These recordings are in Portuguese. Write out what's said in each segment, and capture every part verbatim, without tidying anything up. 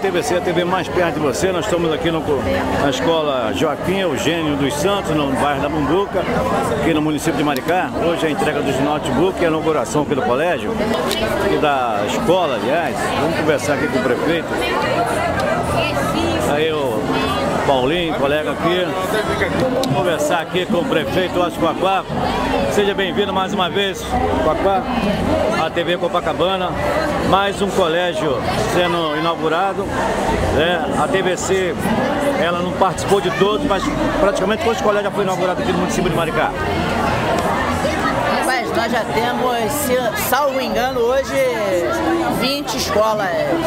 T V C, a T V mais perto de você. Nós estamos aqui no, na escola Joaquim Eugênio dos Santos, no bairro da Mumbuca, aqui no município de Maricá. Hoje é a entrega dos notebooks e a inauguração aqui do colégio, e da escola, aliás. Vamos conversar aqui com o prefeito. Aí o Paulinho, colega aqui. Vamos conversar aqui com o prefeito Oscar Quaquá. Seja bem-vindo mais uma vez, Quaquá, à T V Copacabana. Mais um colégio sendo inaugurado, né? A T V C, ela não participou de todos, mas praticamente todos os colégios já foram inaugurados aqui no município de Maricá. Mas nós já temos, se, salvo engano, hoje vinte escolas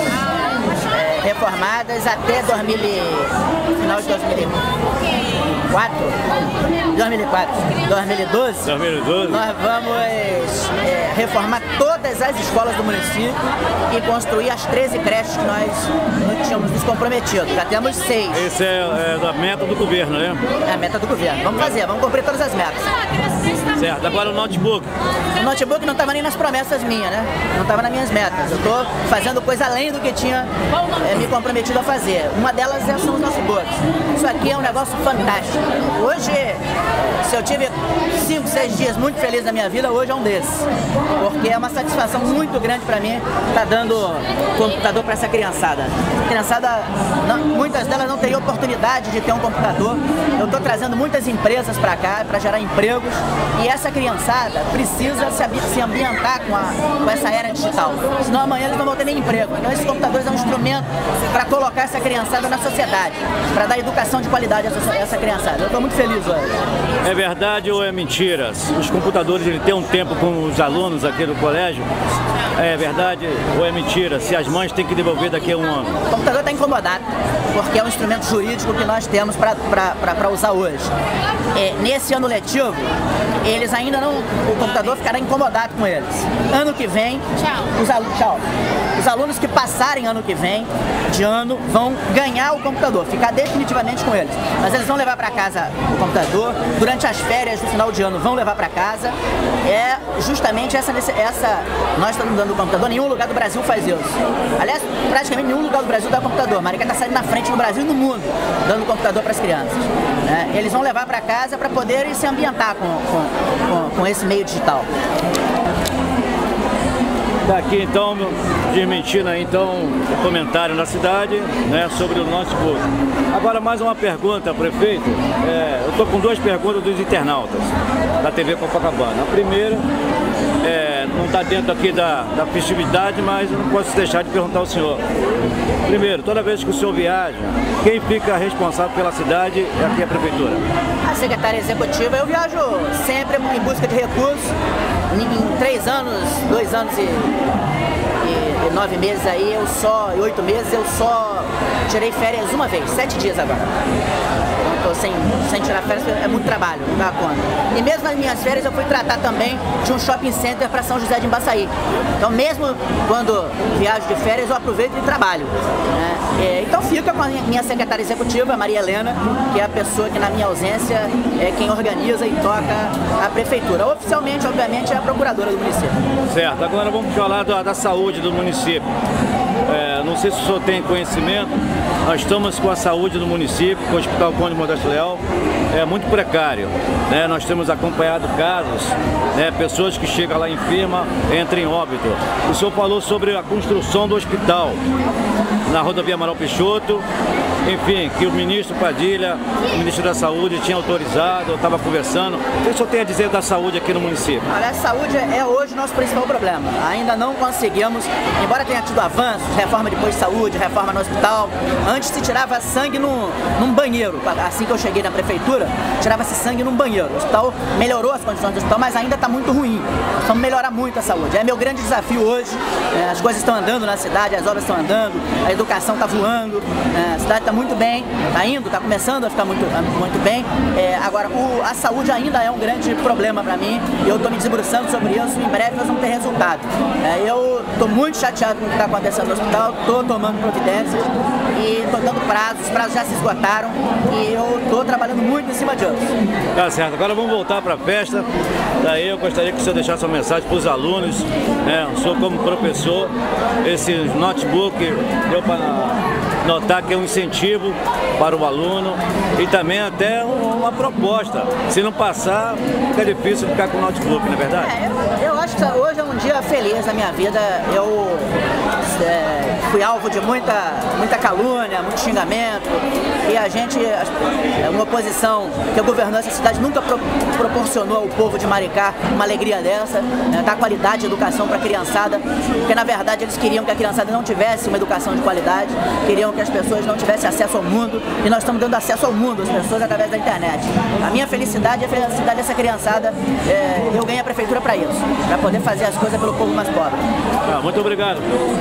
é, reformadas até dois mil, final de dois mil e quatro, dois mil e quatro, dois mil e doze, dois mil e doze. Nós vamos é, reformar todas as escolas do município e construir as treze creches que nós, nós tínhamos nos comprometido. Já temos seis. Esse é, é a meta do governo, né? É a meta do governo. Vamos fazer, vamos cumprir todas as metas. Certo, agora o notebook. O notebook não estava nem nas promessas minhas, né? Não estava nas minhas metas. Eu estou fazendo coisa além do que tinha é, me comprometido a fazer. Uma delas são os notebooks. Isso aqui é um negócio fantástico. Hoje, se eu tive cinco, seis dias muito felizes na minha vida, hoje é um desses. Porque é uma satisfação muito grande para mim estar dando computador para essa criançada. A criançada, não, muitas delas não teriam oportunidade de ter um computador. Eu estou trazendo muitas empresas para cá para gerar empregos. E essa criançada precisa se ambientar com, a, com essa era digital. Senão amanhã eles não vão ter nem emprego. Então esses computadores são um instrumento para colocar essa criançada na sociedade, para dar educação de qualidade a essa, a essa criançada. Eu estou muito feliz hoje. É verdade ou é mentira? Os computadores ele tem um tempo com os alunos aqui do colégio. É verdade ou é mentira? Se as mães têm que devolver daqui a um ano? O computador está incomodado, porque é um instrumento jurídico que nós temos para usar hoje. É, nesse ano letivo, eles ainda não, o computador ficará incomodado com eles. Ano que vem, tchau. Os, alunos, tchau. Os alunos que passarem ano que vem, de ano, vão ganhar o computador, ficar definitivamente com eles. Mas eles vão levar para casa o computador, durante as férias do final de ano vão levar para casa. É justamente essa, essa, nós estamos dando o computador, nenhum lugar do Brasil faz isso. Aliás, praticamente nenhum lugar do Brasil dá computador. Maricá está saindo na frente no Brasil e no mundo, dando computador para as crianças. Né? Eles vão levar para casa para poderem se ambientar com, com, com, com esse meio digital. Daqui então, desmentindo aí então o comentário na cidade, né, sobre o notebook. Agora mais uma pergunta, prefeito. É, eu estou com duas perguntas dos internautas da T V Copacabana. A primeira, é, não está dentro aqui da, da festividade, mas eu não posso deixar de perguntar ao senhor. Primeiro, toda vez que o senhor viaja, quem fica responsável pela cidade é aqui a prefeitura? A secretária executiva. Eu viajo sempre em busca de recursos. Em, em três anos, dois anos e, e, e nove meses aí, eu só, e oito meses, eu só tirei férias uma vez, sete dias agora. Então, sem, sem tirar férias, é muito trabalho, não dá conta. E mesmo nas minhas férias, eu fui tratar também de um shopping center para São José de Embaçaí. Então, mesmo quando viajo de férias, eu aproveito e trabalho. Né? É, então, fica com a minha secretária executiva, a Maria Helena, que é a pessoa que, na minha ausência, é quem organiza e toca a prefeitura. Oficialmente, obviamente, é a procuradora do município. Certo. Agora vamos falar da, da saúde do município. É, não sei se o senhor tem conhecimento, nós estamos com a saúde do município, com o Hospital Conde Modesto Leal, é muito precário, né? Nós temos acompanhado casos, né, pessoas que chegam lá enferma, entram em óbito. O senhor falou sobre a construção do hospital na rodovia Amaral Peixoto, enfim, que o ministro Padilha, o ministro da Saúde, tinha autorizado, eu estava conversando. O que o senhor tem a dizer da saúde aqui no município? Olha, a saúde é hoje o nosso principal problema. Ainda não conseguimos, embora tenha tido avanços, reforma de posto de saúde, reforma no hospital. Antes se tirava sangue num, num banheiro. Assim que eu cheguei na prefeitura, tirava-se sangue num banheiro. O hospital melhorou as condições do hospital, mas ainda está muito ruim. Vamos melhorar muito a saúde. É meu grande desafio hoje. É, as coisas estão andando na cidade, as obras estão andando, a educação está voando, é, a cidade está muito bem, está indo, está começando a ficar muito, muito bem. É, agora, o, a saúde ainda é um grande problema para mim e eu estou me debruçando sobre isso. Em breve nós vamos ter resultado. É, eu estou muito chateado com o que está acontecendo no hospital, estou tomando providências e estou dando prazos, os prazos já se esgotaram e eu estou trabalhando muito cima disso. Tá certo, agora vamos voltar para a festa. Daí eu gostaria que o senhor deixasse uma mensagem para os alunos, né? O senhor como professor, esse notebook deu para notar que é um incentivo para o aluno e também até uma proposta. Se não passar, fica difícil ficar com o notebook, não é verdade? É, eu, eu acho que hoje é um dia feliz na minha vida. Eu é, fui alvo de muita, muita calúnia, muito xingamento, e a gente, uma oposição que governou essa cidade nunca pro, proporcionou ao povo de Maricá uma alegria dessa, né, dar qualidade de educação para a criançada, porque na verdade eles queriam que a criançada não tivesse uma educação de qualidade, queriam que as pessoas não tivessem acesso ao mundo, e nós estamos dando acesso ao mundo, às pessoas através da internet. A minha felicidade é a felicidade dessa criançada, é, eu ganhei a prefeitura para isso, para poder fazer as coisas pelo povo mais pobre. Ah, muito obrigado.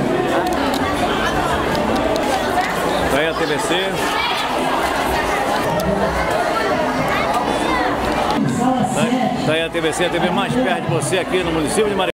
Daí a T V C. Daí a T V C, a T V mais perto de você aqui no município de Maricá.